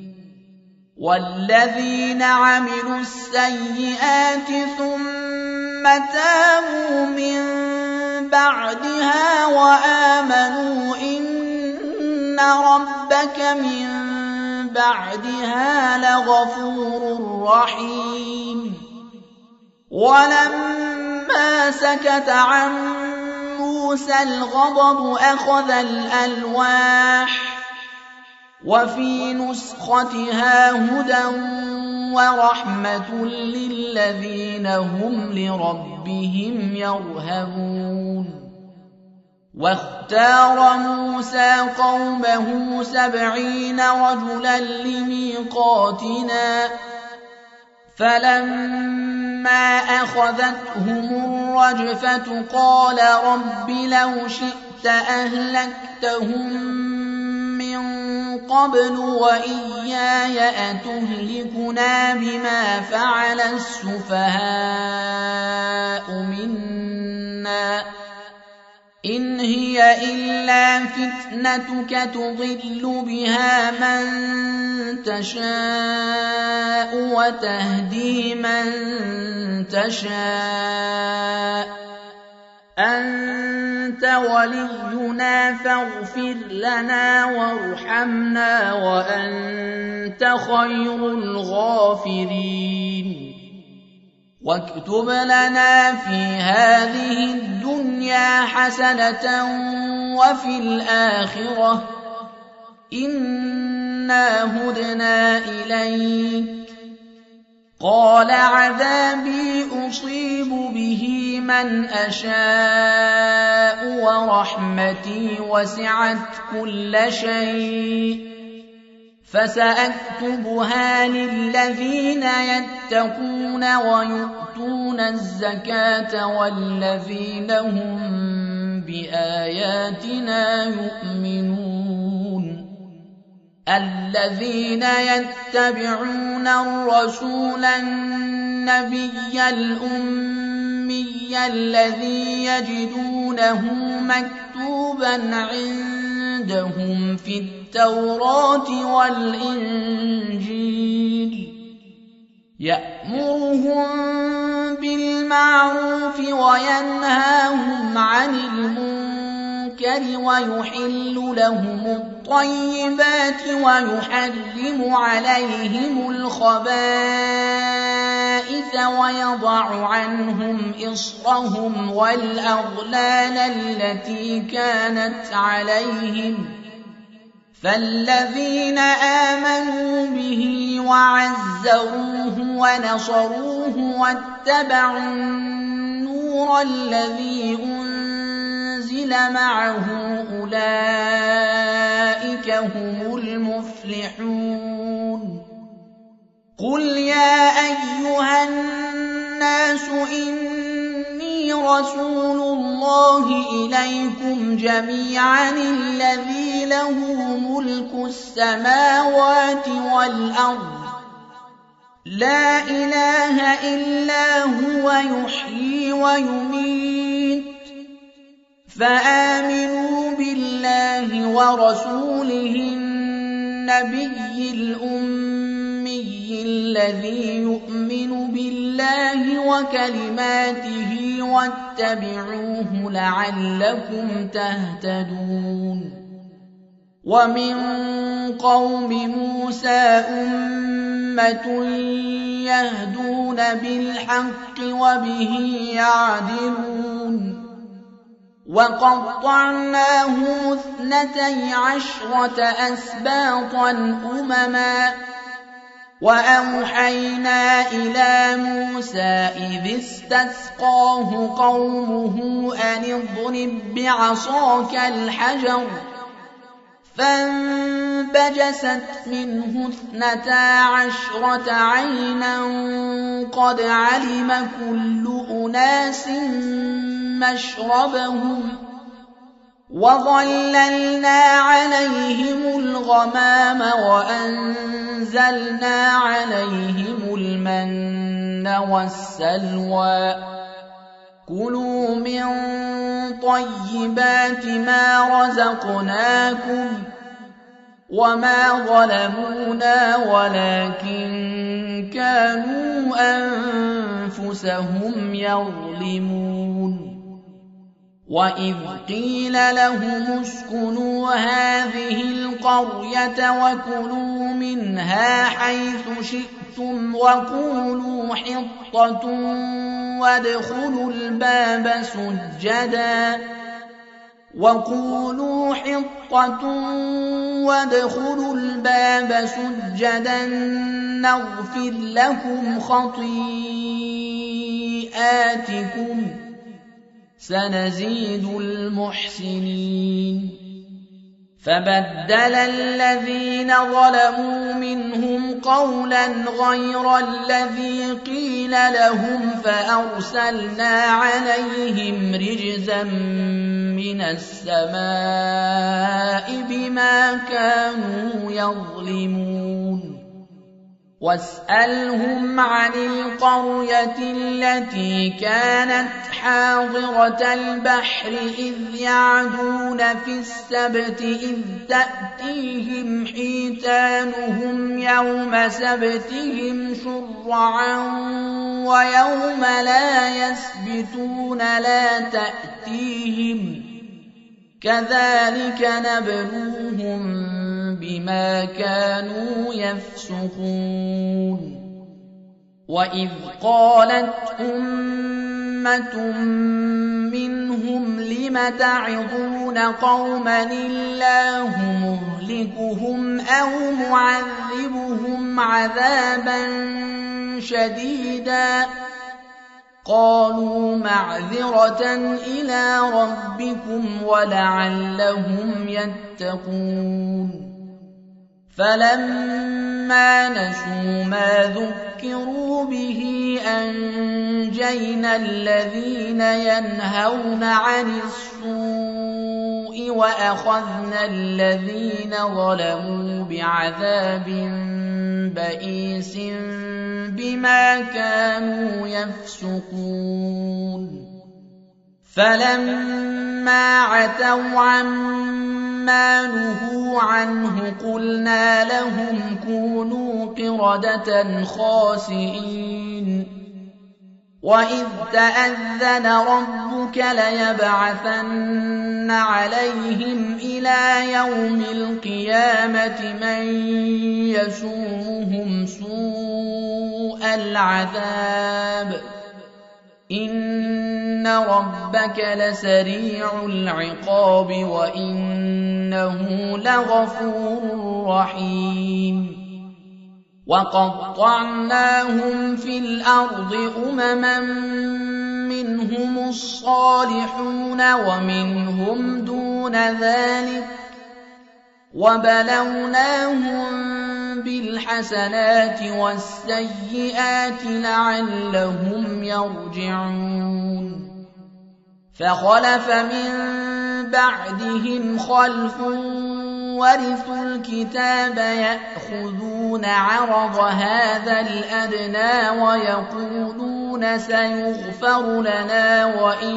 والذين عملوا السيئات ثم تابوا من بعدها وآمنوا إن ربك من بعدها لغفور رحيم ولما سكت عن موسى الغضب أخذ الألواح وفي نسختها هدى ورحمة للذين هم لربهم يرهبون واختار موسى قومه سبعين رجلا لميقاتنا فلما أخذتهم الرجفة قال رب لو شئت أهلكتهم من قبل وإياي أتهلكنا بما فعل السفهاء منا إن هي إلا فتنتك تضل بها من تشاء وتهدي من تشاء أنت ولينا فاغفر لنا وارحمنا وأنت خير الغافرين واكتب لنا في هذه الدنيا حسنة وفي الآخرة إنا هدنا إليك قال عذابي أصيب به من أشاء ورحمتي وسعت كل شيء فسأكتبها للذين يتقون ويؤتون الزكاة والذين هم بآياتنا يؤمنون الذين يتبعون الرسول النبي الأمي الذي يجدونه مكتوبا عندهم في التوراة والإنجيل يأمرهم بالمعروف وينهاهم عن المنكر ويحل لهم الطيبات ويحرم عليهم الخبائث ويضع عنهم إصرهم والأغلال التي كانت عليهم فالذين آمنوا به وعزروه ونصروه واتبعوا النور الذي أنزل معه أولئك هم المفلحون قل يا أيها الناس إني رسول الله إليكم جميعا الذي له ملك السماوات والأرض لا إله إلا هو يحيي ويميت فآمنوا بالله ورسوله النبي الأمي الذي يؤمن بالله وكلماته واتبعوه لعلكم تهتدون ومن قوم موسى أمة يهدون بالحق وبه يعدلون وقطعناهم اثنتي عشرة أسباطا أمما وأوحينا إلى موسى إذ استسقاه قومه أن اضرب بعصاك الحجر فانبجست منه اثنتا عشرة عينا قد علم كل أناس مشربهم وظللنا عليهم الغمام وأنزلنا عليهم المن والسلوى كلوا من طيبات ما رزقناكم وما ظلمونا ولكن كانوا أنفسهم يظلمون وإذ قيل لهم اسكنوا هذه القرية وكلوا منها حيث شئتم وقولوا حطة وادخلوا الباب سجدا وقولوا حطة وادخلوا الباب سجدا نغفر لكم خطيئاتكم سنزيد المحسنين فبدل الذين ظلموا منهم قولا غير الذي قيل لهم فأرسلنا عليهم رجزا من السماء بما كانوا يظلمون واسألهم عن القرية التي كانت حاضرة البحر إذ يعدون في السبت إذ تأتيهم حيتانهم يوم سبتهم شرعا ويوم لا يسبتون لا تأتيهم كذلك نبلوهم بما كانوا يفسقون وإذ قالت أمة منهم لم تعظون قوما الله مهلكهم أو معذبهم عذابا شديدا قالوا معذرة إلى ربكم ولعلهم يتقون فلما نسوا ما ذكروا به أنجينا الذين ينهون عن السوء وأخذنا الذين ظلموا بعذاب بئيس بما كانوا يفسقون فلما عتوا عما نهوا عنه قلنا لهم كونوا قردة خاسئين وإذ تأذن ربك ليبعثن عليهم إلى يوم القيامة من يسومهم سوء العذاب إن ربك لسريع العقاب وإنه لغفور رحيم وقطعناهم في الأرض أمما منهم الصالحون ومنهم دون ذلك وبلوناهم بالحسنات والسيئات لعلهم يرجعون فخلف من بعدهم خلف ورثوا الكتاب يأخذون عرض هذا الأدنى ويقولون سيغفر لنا وإن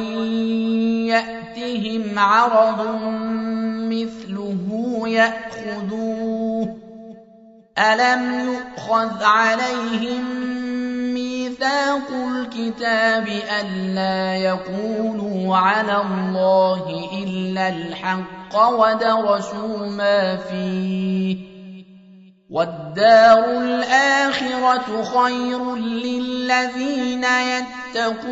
يأتهم عرض مثله يأخذوه ألم يؤخذ عليهم ميثاق الكتاب ألا يقولوا على الله إلا الحق ودرسوا ما فيه والدار الآخرة خير للذين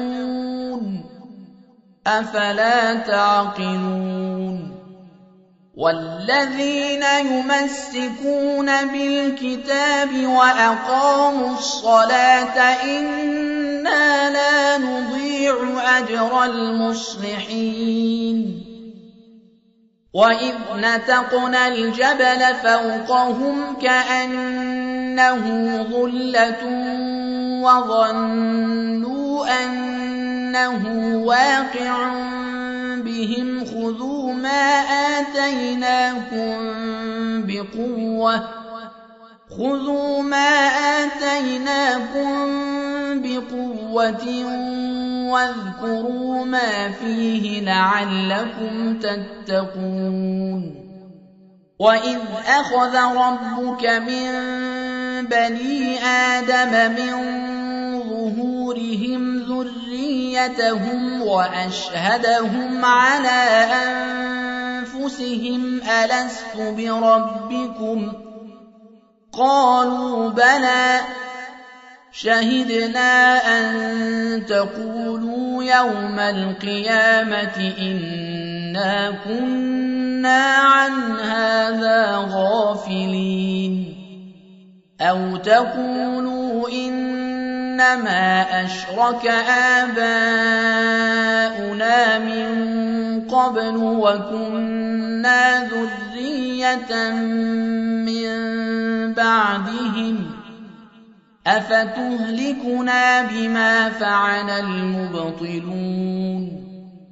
يتقون أفلا تعقلون والذين يمسكون بالكتاب وأقاموا الصلاة إنا لا نضيع أجر المصلحين وإذ نتقنا الجبل فوقهم كأنه ظلة وظنوا أنه واقع بهم خذوا ما آتيناكم بقوة خذوا ما آتيناكم بقوة واذكروا ما فيه لعلكم تتقون وإذ أخذ ربك من بني آدم من ظهورهم ذريتهم وأشهدهم على أنفسهم ألست بربكم قالوا بلى شهدنا أن تقولوا يوم القيامة إنا كنا عن هذا غافلين أو تقولوا إنما أشرك آباؤنا من قبل وكنا ذرية من بعدهم أفتهلكنا بما فعل المبطلون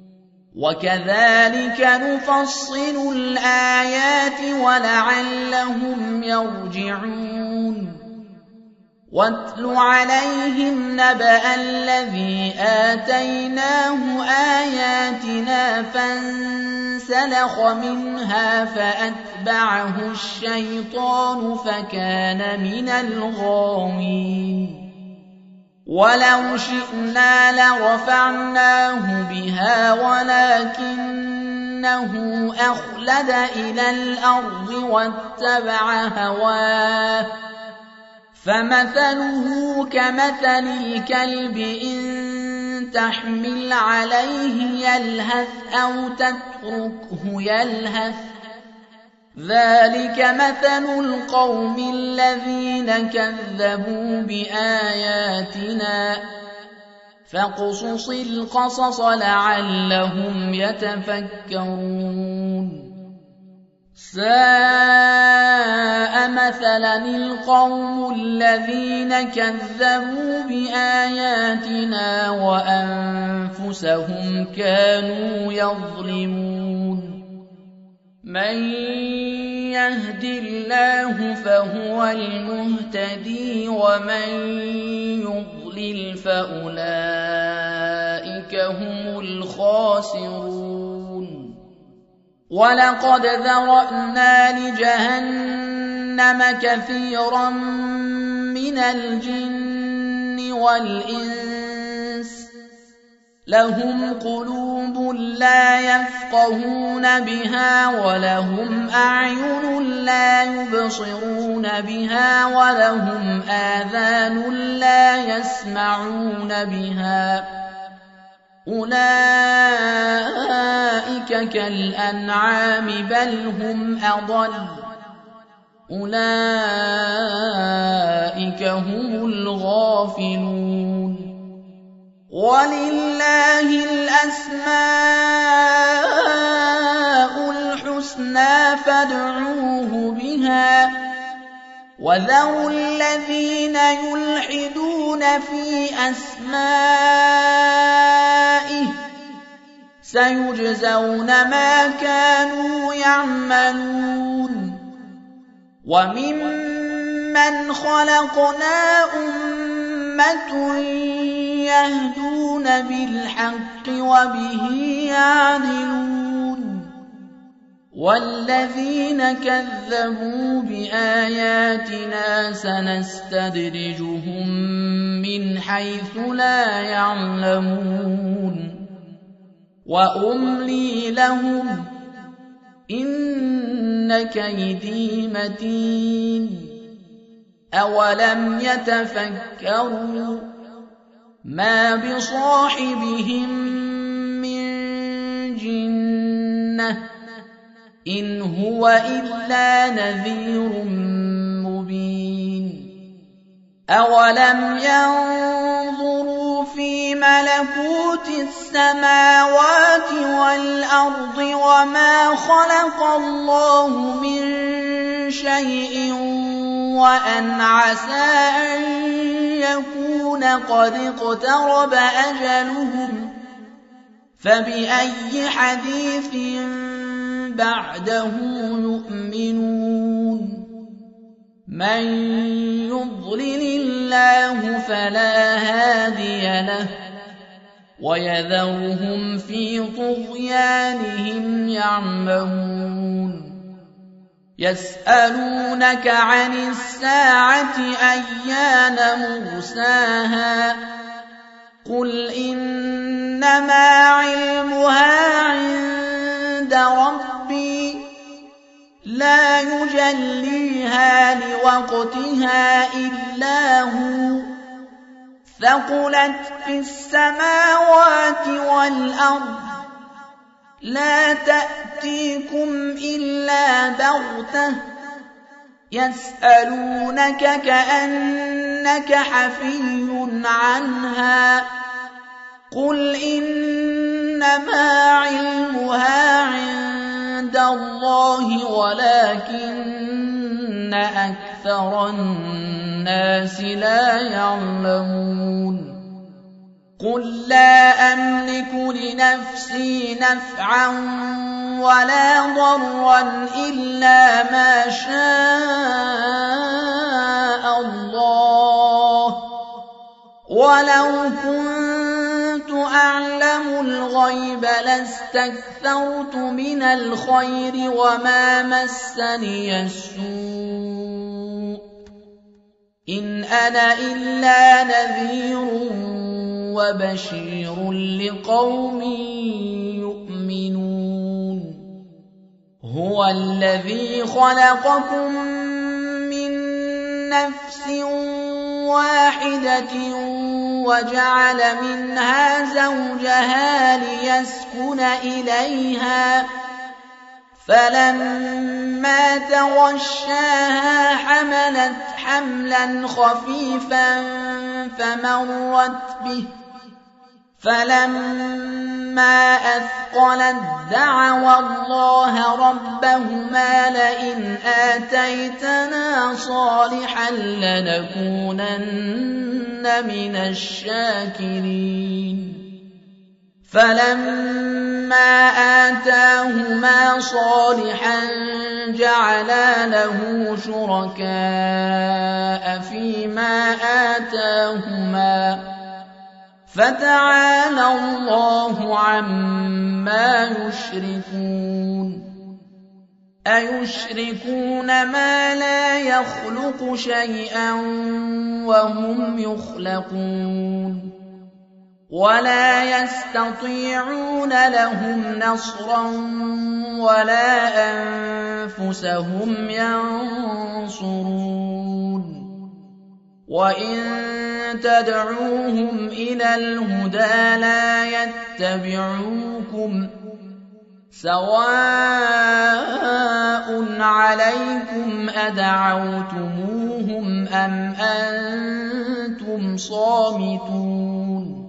وكذلك نفصل الآيات ولعلهم يرجعون واتل عليهم نبأ الذي آتيناه آياتنا فانسلخ منها فأتبعه الشيطان فكان من الغاوين ولو شئنا لرفعناه بها ولكنه أخلد إلى الأرض واتبع هواه فمثله كمثل الكلب إن تحمل عليه يلهث أو تتركه يلهث ذلك مثل القوم الذين كذبوا بآياتنا فاقصص القصص لعلهم يتفكرون ساء مثلا القوم الذين كذبوا بآياتنا وأنفسهم كانوا يظلمون من يهد الله فهو المهتدي ومن يضلل فأولئك هم الخاسرون ولقد ذرأنا لجهنم كثيرا من الجن والإنس لهم قلوب لا يفقهون بها ولهم أعين لا يبصرون بها ولهم آذان لا يسمعون بها أولئك كالأنعام بل هم أضل أولئك هم الغافلون ولله الأسماء الحسنى فادعوه بها وذروا الذين يلحدون في أسمائه سيجزون ما كانوا يعملون وممن خلقنا أمة يهدون بالحق وبه يعدلون والذين كذبوا بآياتنا سنستدرجهم من حيث لا يعلمون وأملي لهم إن كيدي متين أولم يتفكروا ما بصاحبهم من جنة إن هو إلا نذير مبين أولم ينظروا في ملكوت السماوات والأرض وما خلق الله من شيء وأن عسى أن يكون قد اقترب أجلهم فبأي حديث بعده يؤمنون من يضلل الله فلا هادي له ويذرهم في طغيانهم يعمهون يسألونك عن الساعة أيان مرساها قل إنما علمها عند ربي لا يجليها لوقتها إلا هو ثقلت في السماوات والأرض لا تأتيكم إلا بغتة يسألونك كأنك حفي عنها قل إنما علمها عند الله ولكن أكثر الناس لا يعلمون قل لا أملك لنفسي نفعا ولا ضرا إلا ما شاء الله ولو كنت أعلم الغيب لاستكثرت من الخير وما مسني السوء إن أنا إلا نذير وبشير لقوم يؤمنون هو الذي خلقكم من نفس واحدة وجعل منها زوجها ليسكن إليها فلما تغشاها حملت حملا خفيفا فمرت به فلما أثقلت دعوا الله ربهما لئن آتيتنا صالحا لنكونن من الشاكرين فلما آتاهما صالحا جعلا له شركاء فيما آتاهما فتعالى الله عما يشركون أيشركون ما لا يخلق شيئا وهم يخلقون ولا يستطيعون لهم نصرا ولا أنفسهم ينصرون وإن تدعوهم إلى الهدى لا يتبعوكم سواء عليكم أدعوتموهم أم أنتم صامتون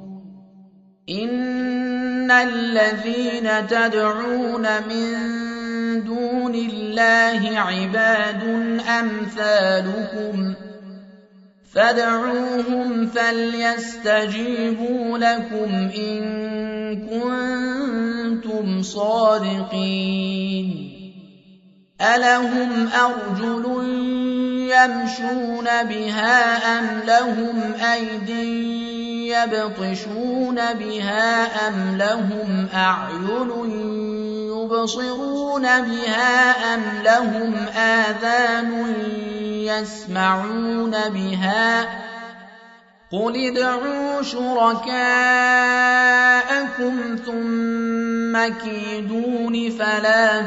إن الذين تدعون من دون الله عباد أمثالكم فادعوهم فليستجيبوا لكم إن كنتم صادقين ألهم أرجل يمشون بها أم لهم أيد يبطشون بها أم لهم أعين يبصرون بها أم لهم آذان يسمعون بها قل ادعوا شركاءكم ثم كيدون فلا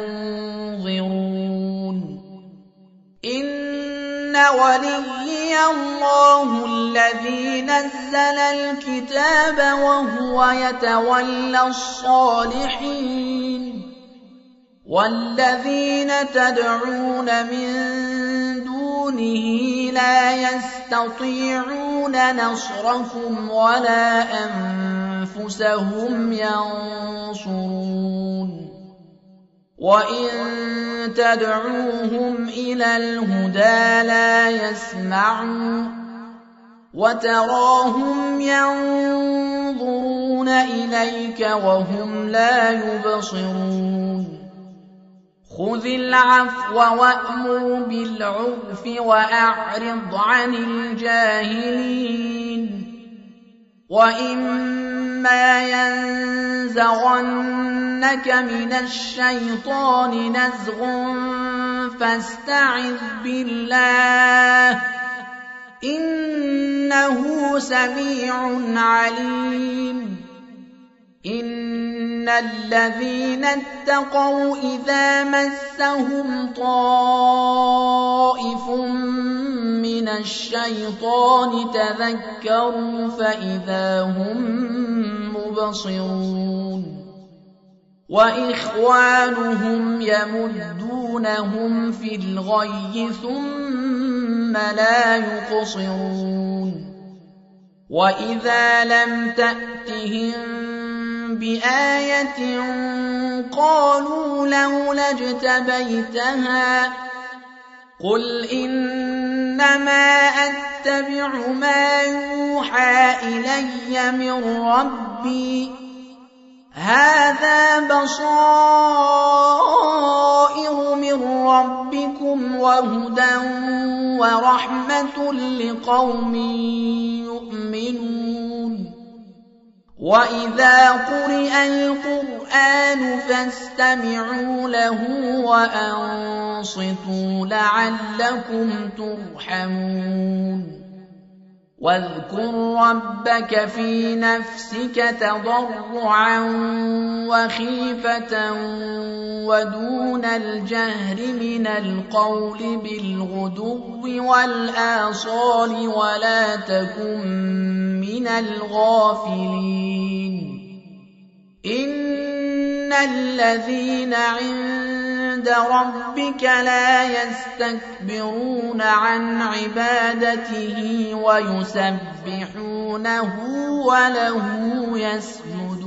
تنظرون إن وليي الله الذي نزل الكتاب وهو يتولى الصالحين والذين تدعون من دونه لا يستطيعون نصركم ولا أنفسهم ينصرون وإن تدعوهم إلى الهدى لا يسمعوا وتراهم ينظرون إليك وهم لا يبصرون خذ العفو وأمر بالعرف وأعرض عن الجاهلين وإما ينزغنك من الشيطان نزغ فاستعذ بالله إنه سميع عليم إن الذين اتقوا إذا مسهم طائف من الشيطان تذكروا فإذا هم مبصرون وإخوانهم يمدونهم في الغي ثم لا يقصرون وإذا لم تأتهم بآية قالوا لولا اجتبيتها قل إنما أتبع ما يوحى إلي من ربي هذا بصائر من ربكم وهدى ورحمة لقوم يؤمنون وإذا قرئ القرآن فاستمعوا له وأنصتوا لعلكم ترحمون واذكر ربك في نفسك تضرعا وخيفة ودون الجهر من القول بالغدو والآصال ولا تكن من الغافلين إن الذين عند ربك لا يستكبرون عن عبادته ويسبحونه وله يسجدون